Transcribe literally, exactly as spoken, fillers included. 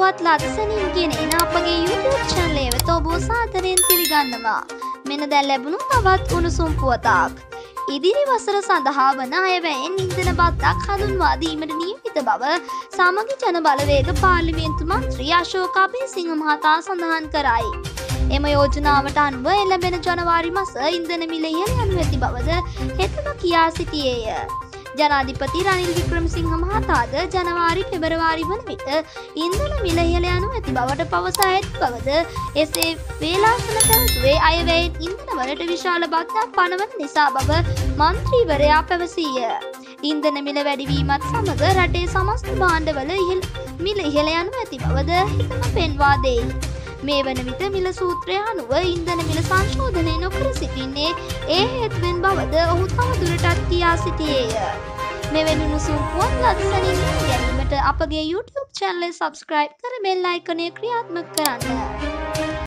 පුවත් ලස්සනින් ගෙනෙන අපගේ YouTube channel එක වෙත ඔබ සාදරයෙන් පිළිගන්නවා. මෙන්න දැන් ලැබුණු තවත් උණුසුම් පුවතක්. ඉදිරි වසර සඳහා වන අයවැයෙන් ඉන්ධන බද්දක් හඳුන්වා දීමට නියමිත බව සමගි ජන බලවේග පාර්ලිමේන්තු මන්ත්‍රී අශෝක අබේසිංහ මහතා සඳහන් කරයි. එම යෝජනාවට අනුව එළඹෙන ජනවාරි මාස ඉන්ධන මිල ඉහළ යනු ඇති බවද හෙතම කියා සිටියේය. ජනාධිපති රනිල් වික්‍රමසිංහ මහතාද ජනවාරි පෙබරවාරි වන විට ඉන්ධන මිල ඉහළ යනු ඇති බවට පවසා ඇති බවද එසේ වේලාසන පැවසුවේ අයවැයෙන් ඉන්ධන වලට විශාල බද්දක් පනවන නිසා බව මන්ත්‍රීවරයා පැවසීය. ඉන්ධන මිල වැඩිවීමත් සමග රටේ සමස්ත භාණ්ඩවල ඉහළ මිල ඉහළ යනු ඇති බවද හිතම පෙන්වා දෙයි. මේ වන විට මිල සූත්‍රය අනුව ඉන්ධන මිල සංශෝධනය නොකර සිටින්නේ ඒ හේතුවෙන් බවද ඔහු තවදුරටත් කියා සිටියේය. මෙවැනි උණුසුම් පුවත් ලස්සනින් ගැනීමට අපගේ YouTube channel එක subscribe කර bell icon එක ක්‍රියාත්මක කරන්න.